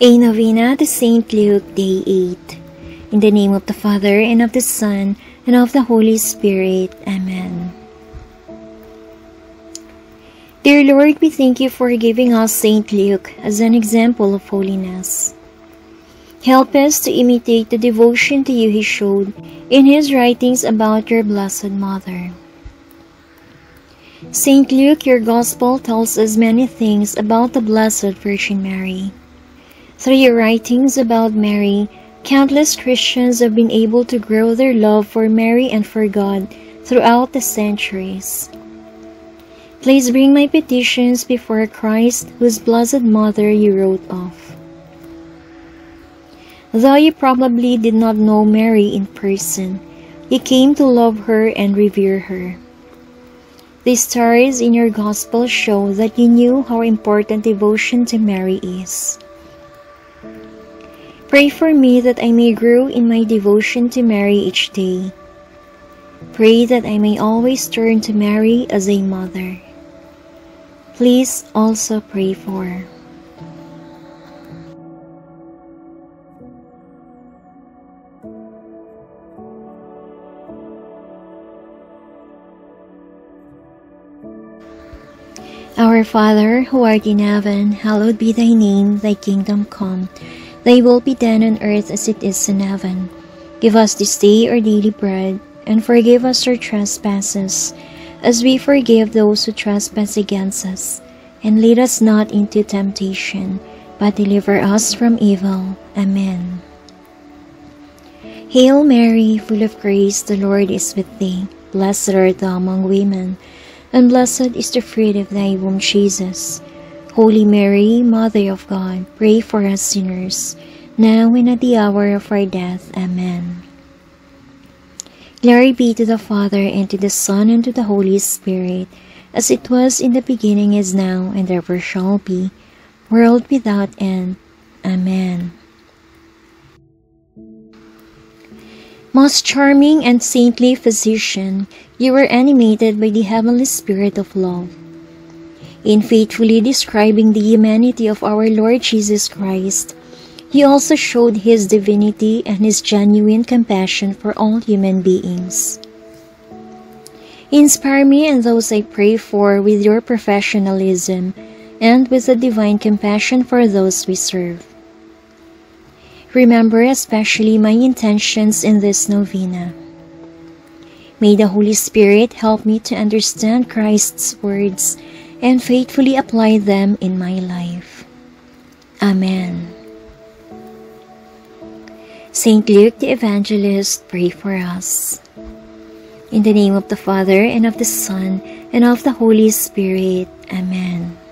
A Novena to Saint Luke, Day 8. In the name of the Father, and of the Son, and of the Holy Spirit. Amen. Dear Lord, we thank you for giving us Saint Luke as an example of holiness. Help us to imitate the devotion to you he showed in his writings about your Blessed Mother. Saint Luke, your Gospel tells us many things about the Blessed Virgin Mary. Through your writings about Mary, countless Christians have been able to grow their love for Mary and for God throughout the centuries. Please bring my petitions before Christ, whose Blessed Mother you wrote of. Though you probably did not know Mary in person, you came to love her and revere her. The stories in your Gospel show that you knew how important devotion to Mary is. Pray for me that I may grow in my devotion to Mary each day. Pray that I may always turn to Mary as a mother. Please also pray for Our Father, who art in heaven, hallowed be thy name, thy kingdom come. Thy will be done on earth as it is in heaven. Give us this day our daily bread, and forgive us our trespasses, as we forgive those who trespass against us. And lead us not into temptation, but deliver us from evil. Amen. Hail Mary, full of grace, the Lord is with thee. Blessed art thou among women, and blessed is the fruit of thy womb, Jesus. Holy Mary, Mother of God, pray for us sinners, now and at the hour of our death. Amen. Glory be to the Father, and to the Son, and to the Holy Spirit, as it was in the beginning, is now, and ever shall be, world without end. Amen. Most charming and saintly Physician, you were animated by the heavenly spirit of love. In faithfully describing the humanity of our Lord Jesus Christ, he also showed his divinity and his genuine compassion for all human beings. Inspire me and those I pray for with your professionalism and with a divine compassion for those we serve. Remember especially my intentions in this novena. May the Holy Spirit help me to understand Christ's words and faithfully apply them in my life. Amen. Saint Luke the Evangelist, pray for us. In the name of the Father, and of the Son, and of the Holy Spirit. Amen.